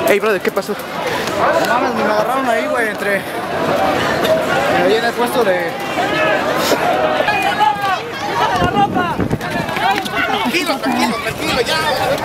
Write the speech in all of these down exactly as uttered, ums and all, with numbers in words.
Hey, brother, ¿qué pasó? No mames, me agarraron ahí, güey, entre... ahí en el puesto de... Tranquilo, tranquilo, tranquilo, ya.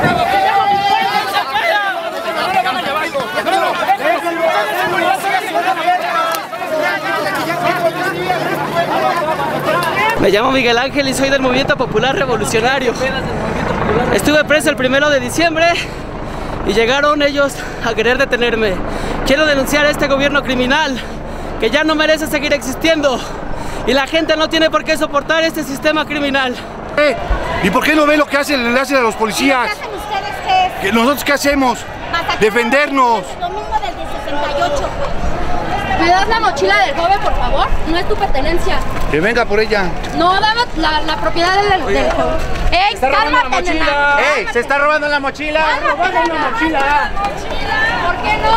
Me llamo Miguel Ángel y soy del Movimiento Popular Revolucionario. Estuve preso el primero de diciembre y llegaron ellos a querer detenerme. Quiero denunciar a este gobierno criminal que ya no merece seguir existiendo y la gente no tiene por qué soportar este sistema criminal. ¿Y por qué no ve lo que hacen, le hacen a los policías? ¿Qué hacen ustedes? ¿Qué es? ¿Que nosotros qué hacemos? Masacrar. Defendernos. Lo mismo del de sesenta y ocho. ¿Me das la mochila del joven, por favor? No es tu pertenencia. Que venga por ella. No, dame la, la propiedad del, del joven. ¡Ey, cálmate, nena! ¡Ey! ¡Se está robando la mochila! ¡Cálmate, robando la mochila! ¿Por qué no?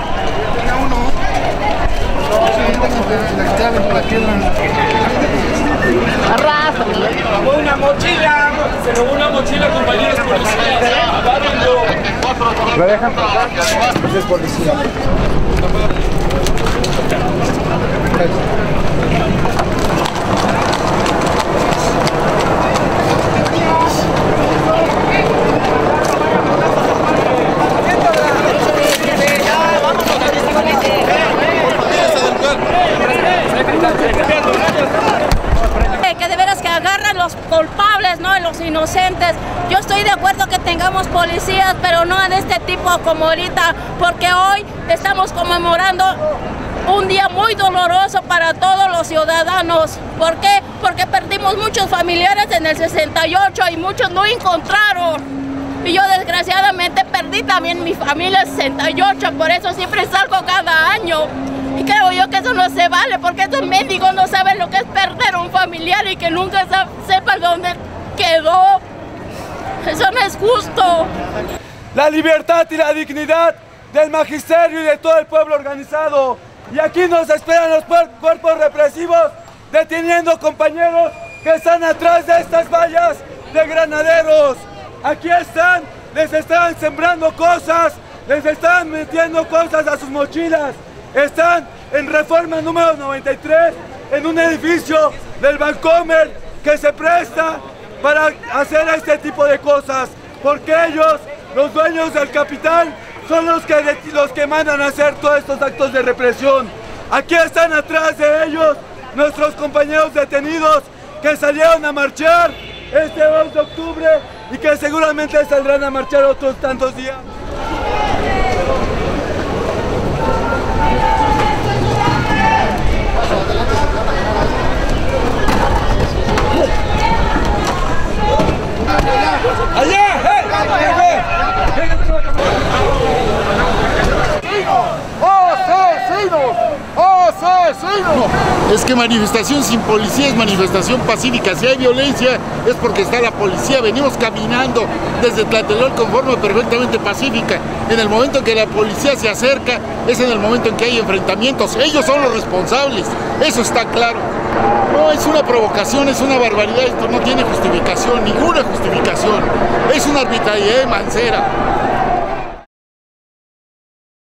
Se robó una mochila, se robó una mochila, compañeros policías. Agárrenlo. ¿Lo dejan pasar? Ese es policía. Que de veras que agarran los culpables, ¿no? Y los inocentes. Yo estoy de acuerdo que tengamos policías, pero no en este tipo como ahorita, porque hoy estamos conmemorando un día muy doloroso para todos los ciudadanos. ¿Por qué? Porque perdimos muchos familiares en el sesenta y ocho y muchos no encontraron. Y yo desgraciadamente perdí también mi familia en el sesenta y ocho, por eso siempre salgo cada año. Y creo yo que eso no se vale, porque estos mendigos no saben lo que es perder un familiar y que nunca sepan dónde quedó. Eso no es justo. La libertad y la dignidad del magisterio y de todo el pueblo organizado. Y aquí nos esperan los cuerpos represivos deteniendo compañeros que están atrás de estas vallas de granaderos. Aquí están, les están sembrando cosas, les están metiendo cosas a sus mochilas. Están en Reforma número noventa y tres, en un edificio del Bancomer que se presta para hacer este tipo de cosas, porque ellos, los dueños del capital, son los que, los que mandan a hacer todos estos actos de represión. Aquí están atrás de ellos nuestros compañeros detenidos que salieron a marchar este dos de octubre y que seguramente saldrán a marchar otros tantos días. Es que manifestación sin policía es manifestación pacífica. Si hay violencia es porque está la policía. Venimos caminando desde Tlatelolco con forma perfectamente pacífica. En el momento en que la policía se acerca es en el momento en que hay enfrentamientos. Ellos son los responsables, eso está claro. No, es una provocación, es una barbaridad. Esto no tiene justificación, ninguna justificación. Es una arbitrariedad mancera.